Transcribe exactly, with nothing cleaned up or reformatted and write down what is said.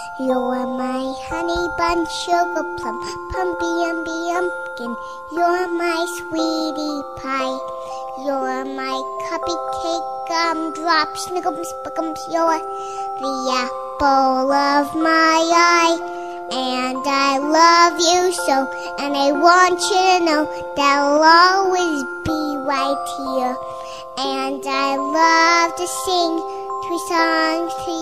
You're my honey bun, sugar plum, pumpy umby umpkin. You're my sweetie pie. You're my cupcake, gumdrop, snickums, spickums. You're the apple of my eye. And I love you so, and I want you to know that I'll always be right here. And I love to sing three songs to